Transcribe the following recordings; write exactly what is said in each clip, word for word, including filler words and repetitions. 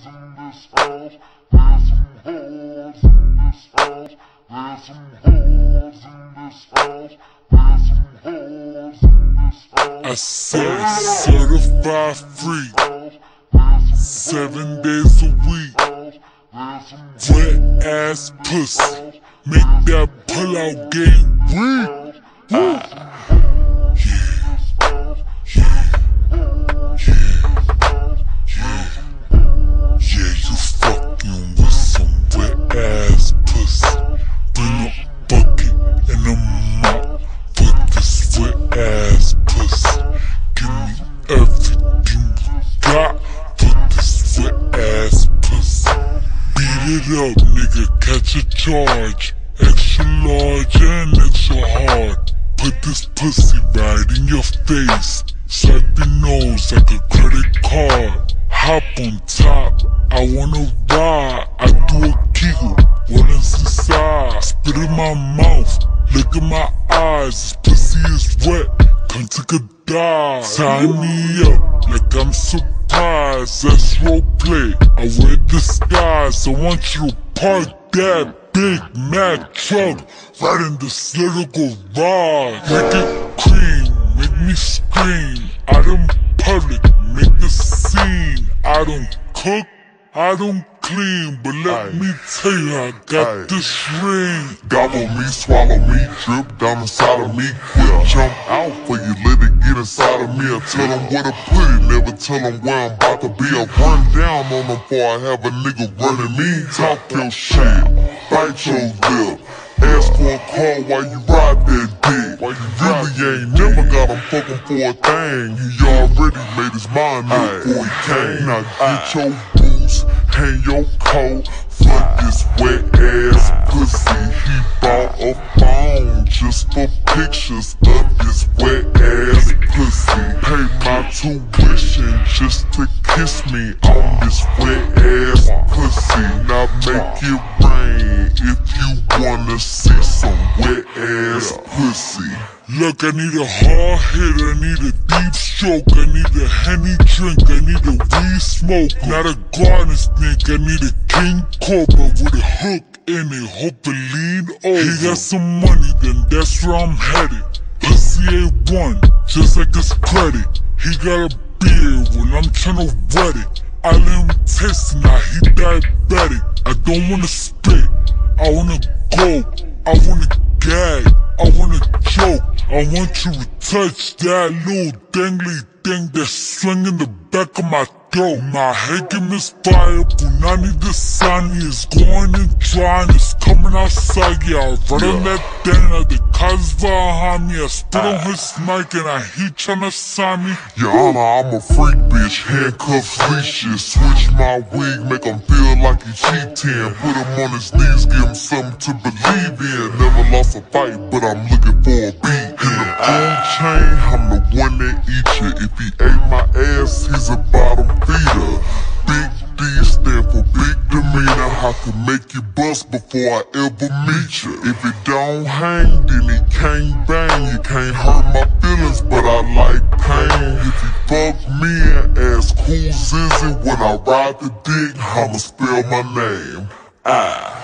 I said certified free, seven days a week. Wet ass pussy, make that pull out game weak. Yeah, yeah, yeah, yeah. Yeah, you fucking with some wet ass pussy. Bring a bucket and a mop for this wet ass pussy. Give me everything you got for this wet ass pussy. Beat it up, nigga, catch a charge. Extra large and extra hard. Put this pussy right in your face. Swipe your nose like a credit card. Hop on top, I wanna ride. I do a giggle, what is inside? Spit in my mouth, look in my eyes. This pussy is wet, come take a dive. Tie me up like I'm surprised. That's roleplay, I wear disguise. I want you to park that Big Mac truck right in this little garage. Make it cream, make me scream. Out in public, make the scene. I don't cook, I don't clean, but let Aye. me tell you, I got Aye. this ring. Gobble me, swallow me, drip down inside of me. Quick jump out for you, let it get inside of me. I tell them where to put it, never tell them where I'm about to be. I run down on them before I have a nigga running me. Talk your shit, bite your lip. Ask for a call while you ride that dick. While you really ain't never got him fucking for a thing. He already made his mind up before he came. Now get your boots, hang your coat. Fuck this wet ass pussy. He bought a phone just for pictures of this wet ass pussy. Pay my tuition just to kiss me on this wet ass pussy. Now make it rain if you wanna see some wet ass pussy. Look, I need a hard hit, I need a deep stroke, I need a Henny drink, I need a weed smoke. Not a garden snake, I need a king cobra with a hook in it, hope to lean over. He got some money, then that's where I'm headed. Pussy A one, just like his credit. He got a beard when I'm tryna wet it. I let him taste it, now he diabetic. I don't wanna spit, I wanna go, I wanna gag, I wanna choke. I want you to touch that little dangly thing that's swinging the back of my throat. My head can misfire, Punani the sun is going and drying, it's coming outside, yeah. I run on that thing like the cars behind me. I spit on his mic and I he tryna sign me. Your Honor, I'm a freak bitch, handcuffs, leashes. Switch my wig, make him feel like he cheating. Put him on his knees, give him something to believe in. Never lost a fight, but I'm looking for a beat. In the food chain, I'm the one that eat you. If he ate my ass, he's a bottom feeder. Big D stand for big demeanor. I can make you bust before I ever meet you. If it don't hang, then he can't bang. You can't hurt my feelings, but I like pain. If you fuck me and ask who's is it when I ride the dick, I'ma spell my name. Ah.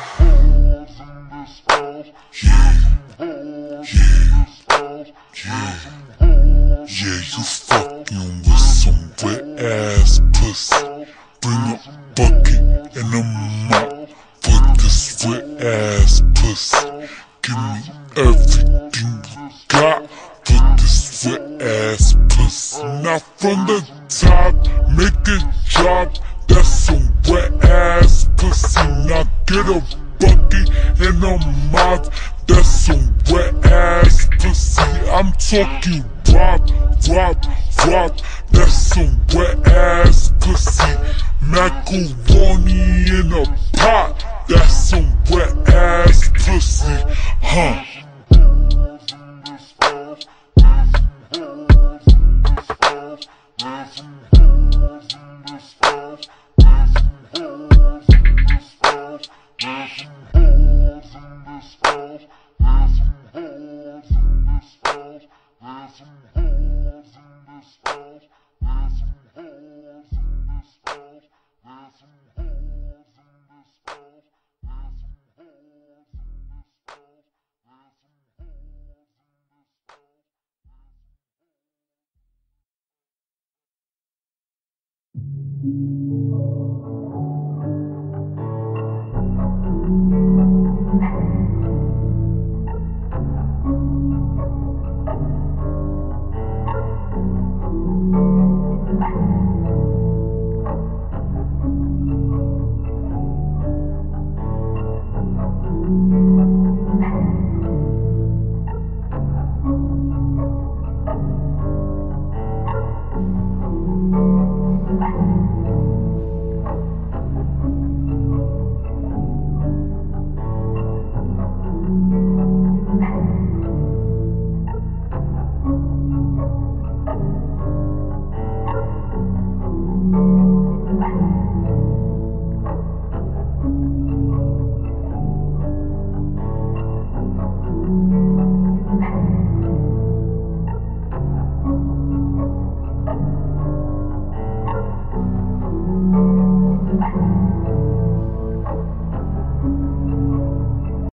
Yeah, yeah, yeah, yeah, you fucking with some wet ass pussy. Bring a bucket and a mop for this wet ass pussy. Give me everything you got for this wet ass pussy. Now from the top, make it drop. That's some wet ass pussy. Now get a bucket and a mop. That's some wet ass pussy. I'm talking wop, wop, wop. That's some wet ass pussy. Macaroni in a pot. That's some wet ass pussy. Huh? Awesome.